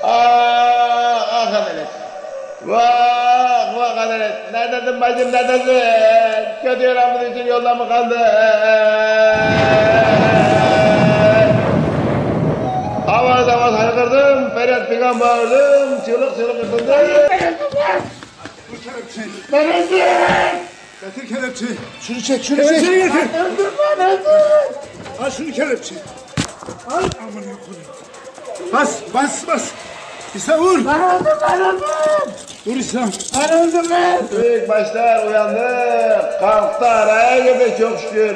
Ah adalet. Vah adalet. Neredesin bacım neredesin? Kötü yoramın için yolda mı kaldın? Avaz avaz haykırdım, feryat figan bağırdım, çığlık yırtıldım. Bu kelepçeyi. Neredesin? Getir kelepçeyi. Şunu çek, Kelepçeyi getir. Öldürme. Al şunu kelepçeyi. Al. Aman yok. Bas. İsa vur. Ben öldüm. Vur İsa. Ben öldüm. Büyük başlar uyandı. Kalktı araya girdi çok şükür.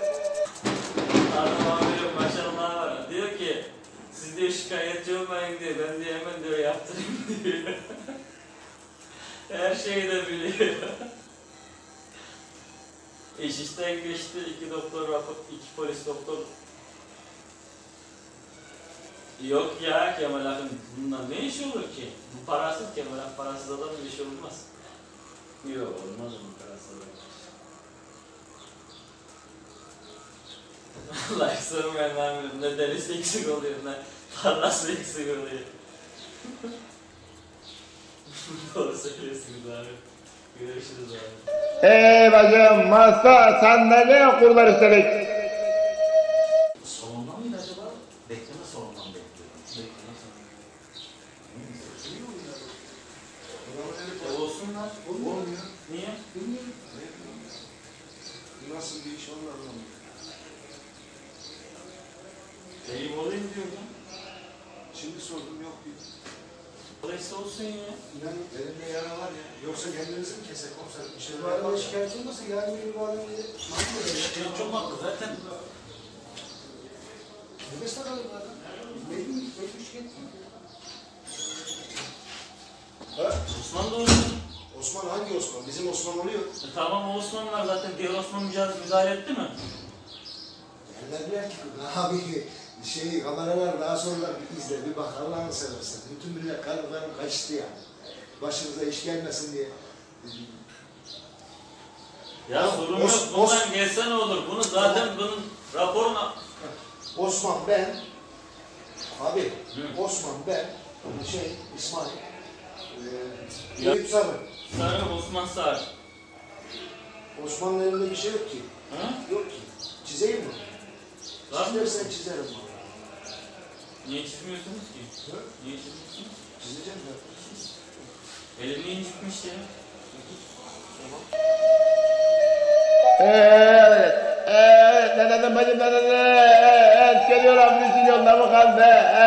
Adam amirim maşallah var. Diyor ki siz diyor şikayetçi olmayın diyor. Ben diyor hemen diyor yaptırayım diyor. Her şeyi de biliyor. İş işten geçti. 2 doktor rapor, 2 polis doktor. Yok ya Kemal Akın, bundan ne iş olur ki? Bu parasız Kemal Akın, parasız adam bir iş olmaz. Yok olmaz mı parasız adam? Vallahi sormayın amirim, ne derisi eksik oluyor, ne parası eksik oluyor. Doğru söylüyorsunuz abi. Görüşürüz abi. Bacım, masa, sandalye, kurlar üstelik. Salonda mıydı acaba? Bekleme salondan bekliyorum. Bekleme salondan. Olsunlar. Olmuyor. Niye? Bilmiyorum. Nasıl bir iş onlar anlamıyor. Deyim olayım diyorum. Şimdi sordum yok bir. Olaysa olsun ya. İnanın elimde yara var ya. Yoksa kendinizi mi kesek komiserim? Bir şey Bu arada şikayetçi olmasa yarın bir adam gelir. Şikayetçi olmadı zaten. Nefes takalım bu adam. Belki şikayetçi. Osman da olsun. Osman hangi Osman? Bizim Osman oluyor. Tamam o Osman var zaten. Diğer Osman müdahale etti mi? Derler ki abi kameralar daha sonra bir izle bir bak Allah'ını seversen. Bütün millet karnılarım kaçtı yani. Başımıza iş gelmesin diye. Ya sorun yok. Bundan gelse ne olur? Bunu zaten bunun raporuna... Osman ben Osman ben İsmail Eyüp Sarı. Sarı Osman Sarı. Osman'ın elinde bir şey yok ki. Hı? Yok ki. Çizeyim mi? Var mı? Çizersen çizerim. Niye çizmiyorsunuz ki? Hı? Niye çizmiyorsunuz? Çizeceğim de. Elini incitmiş ya. Ne dedim bacım ne dedim? Geliyorum bütün yolda mı kaldı?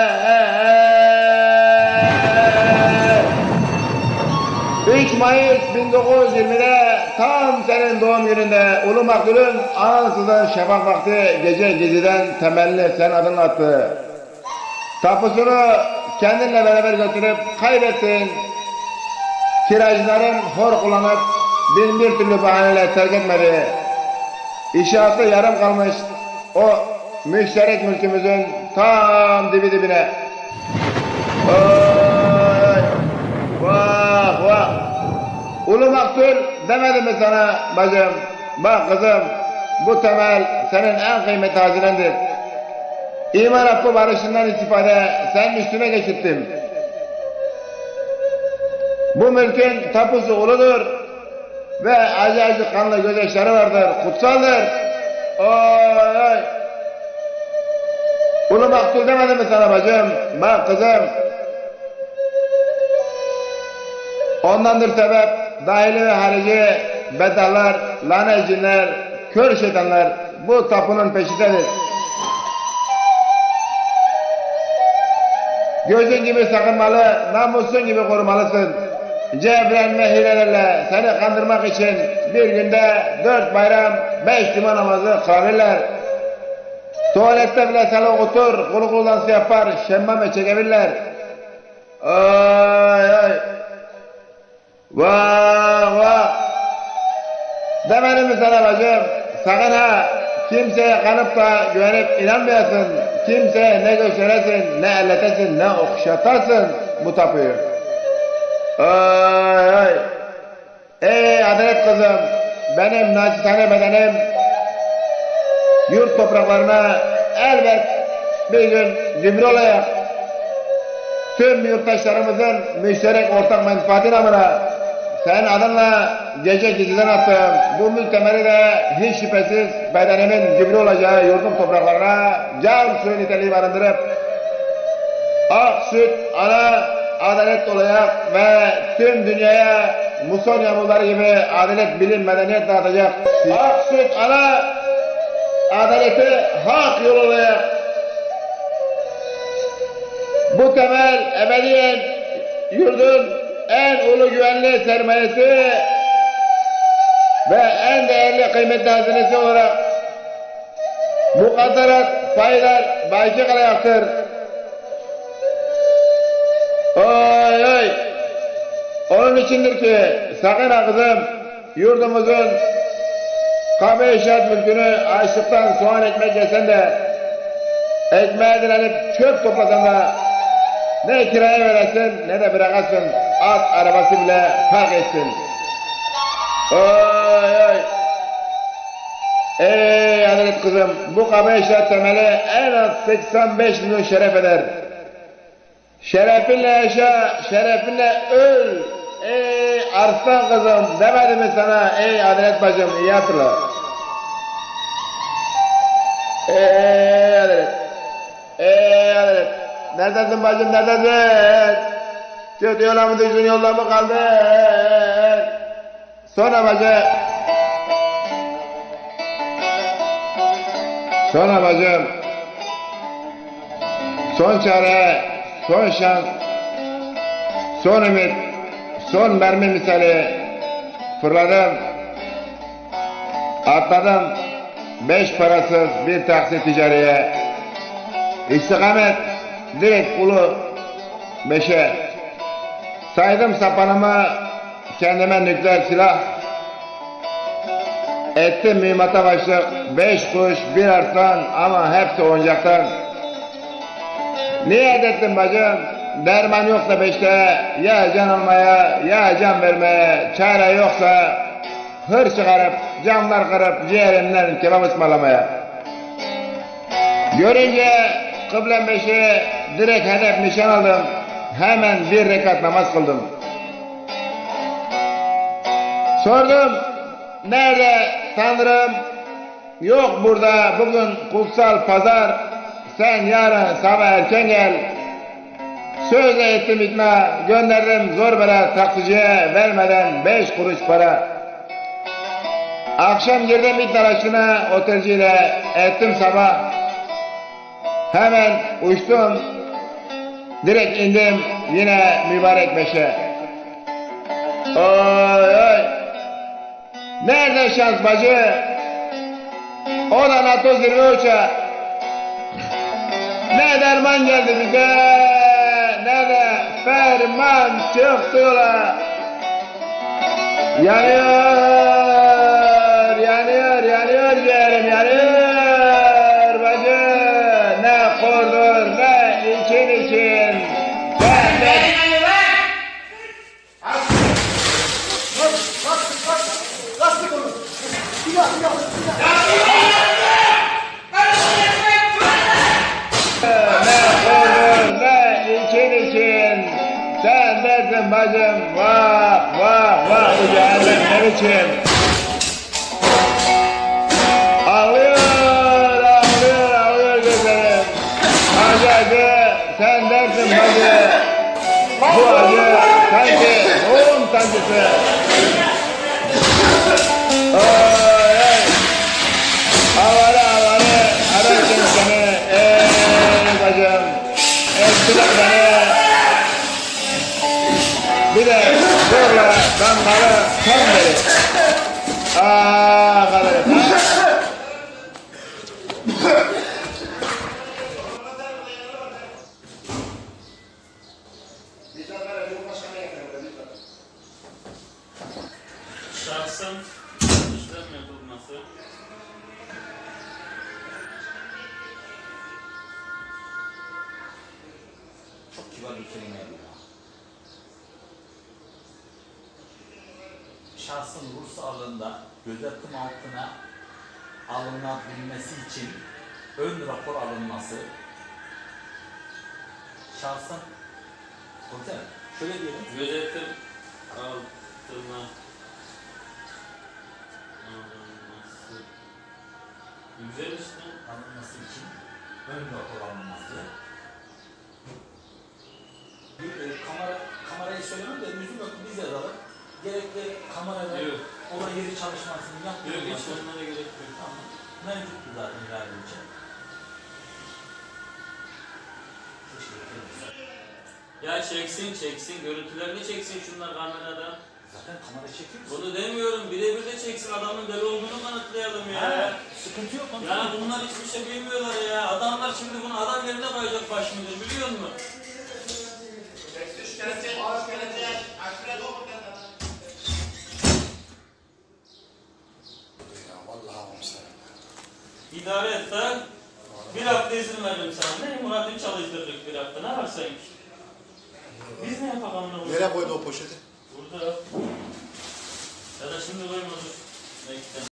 ...3 Mayıs 1920'de tam senin doğum gününde Ulu Maktul'ün ansızın şafak vakti gece geceden temelli sen adını attı. Tapusunu kendinle beraber götürüp kaybettin. Kiracıların hor kullanıp bin bir türlü bahaneyle terk etmedi. İnşaatı yarım kalmış o müşterek mülkümüzün tam dibine. Oy! Vah! Ulu Maktul demedim mi sana bacım? Bak kızım, bu temel senin en kıymetli hazinendir. İman hakkı barışından istifade senin üstüne geçirttim. Bu mülkün tapusu uludur ve acı kanlı gözyaşları vardır, kutsaldır. Oy! Ulu Maktul demedim mi sana bacım? Bak kızım, ondandır sebep dahili ve harici bedallar, lanet cinler, kör şeytanlar bu tapunun peşindedir. Gözün gibi sakınmalı, namusun gibi korumalısın. Cebren ve hilelerle seni kandırmak için bir günde 4 bayram 5 cuma namazı kılarlar. Tuvalette bile seni okutur, kulu dansı yapar, şemmame çekebilirler. Ay! Vah! Demedim mi sana bacım? Sakın ha! Kimseye kanıp da güvenip inanmayasın. Kimseye ne gösteresin, ne elletesin, ne okşatasın bu tapuyu. Ay! Ey adalet kızım! Benim naçizane bedenim yurt topraklarına elbet bir gün gübre olacak. tüm yurttaşlarımızın müşterek ortak menfaati namına senin adınla gece gizliden attığım bu mülk temeli de hiç şüphesiz bedenimin gübre olacağı yurdum topraklarına can suyu niteliği barındırıp ak süt, ana, adalet olarak ve tüm dünyaya muson yağmurları gibi adalet, bilim, medeniyet dağıtacak. Ak süt, ana, adaleti hak yolu olarak bu temel ebediyen yurdun en ulu güvenli sermayesi ve en değerli kıymetli hazinesi olarak mukadderat paylar baki kalacaktır. Oy oy! Onun içindir ki sakın ha kızım yurdumuzun kabe inşaat mülkünü açlıktan soğan ekmek yesen de ekmeğe direnip çöp toplasan da ne kiraya veresin ne de bırakasın at arabası bile fark etsin. Oy oy! Ey adalet kızım, bu kabe inşaat temeli en az 85 milyon şeref eder. Şerefinle yaşa, şerefinle öl. Ey arslan kızım, demedim mi sana ey adalet bacım, iyi hatırla. Ey adalet, ey adalet. Neredesin bacım, neredesin? Kötü yola mı düştün, yolda mı kaldın? Sonra bacı. Sonra bacım. Son çare, son şans, son ümit, son mermi misali fırladım. Atladım 5 parasız bir taksi ticariye. İstikamet direkt ulu 5'e. Saydım sapanımı, kendime nükleer silah. Ettim mühimmata başlık, 5 kuş, 1 arslan ama hepsi oyuncaktan. Niyet ettim bacım, derman yoksa 5'te, ya can almaya, ya can vermeye, çare yoksa hır çıkarıp, camlar kırıp, ciğerimden kebap ısmarlamaya. Görünce kıblem 5'i direkt hedef nişan aldım, hemen 1 rekat namaz kıldım. Sordum, nerede Tanrım? Yok burada, bugün kutsal pazar, sen yarın sabah erken gel. Söz ettim ikna, gönderdim zor bela taksiciye vermeden 5 kuruş para. Akşam girdim İdnar aşkına otelciyle, ettim sabah. Hemen uçtum, direkt indim yine mübarek 5'e. Oy oy! Nerede şans bacı? O da NATO zirve uçağı. Ne derman geldi bize, ne de ferman çıktı yola. Yanıyor, yanıyor, yanıyor ciğerim, yanıyor bacı. Ne kurdur, ne için. Ben de... Lastik onu. Silah. için sen dersin bacım, vah bu cehennem ne biçim. Ağlıyor gözlerim. Acı sen dersin bacı, bu acı sanki doğum sancısı. Oy havalı ararken seni ey bacım. Ettiler beni. Bir de zorla damgalı kan verir. Adalet. Şahsın işlem yapılması. Çok kibar bir kelimeydi ya. Şahsın ruh sağlığında gözetim altına alınabilmesi için ön rapor alınması, şahsın Komiserim şöyle diyelim. Gözetim altına alınması. Güzel işte. Alınması için ön not alınması. Kamerayı söylemem de müzik notu biz yazalım. Gerekli kamerada Yok. olan yeri çalışmasını Yok hiç yaptırılması. onlara gerek yok. Tamam. Mevcuttu zaten ileride için. Ya çeksin. Görüntülerini çeksin şunlar kameradan. Zaten kamera çekiyoruz. Bunu demiyorum. Birebir de çeksin. Adamın deli olduğunu kanıtlayalım ya. Ha, sıkıntı yok. Ya bunlar hiçbir şey bilmiyorlar ya. Adamlar şimdi bunu adam yerine koyacak başımıza biliyor musun? Ya vallahi komiserim. İdare et lan. Bir hafta izin verdim sana. Ne Murat'ın çalıştırdık bir hafta. Ne var sanki? Biz ne yapalım? Nereye koydu o poşeti? Burada. Ya da şimdi koymadık. Bekle.